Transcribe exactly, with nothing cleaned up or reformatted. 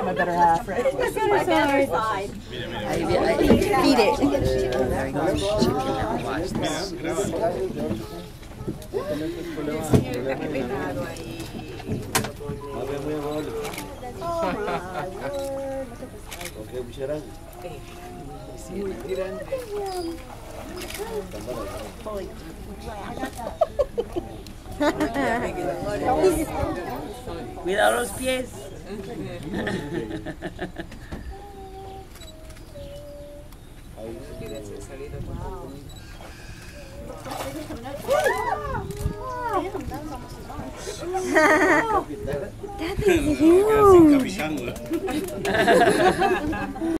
I'm a better half, right? My better side. I, I feed it. There we go. Chicken. Now watch this. Cuidado los pies. That thing's huge.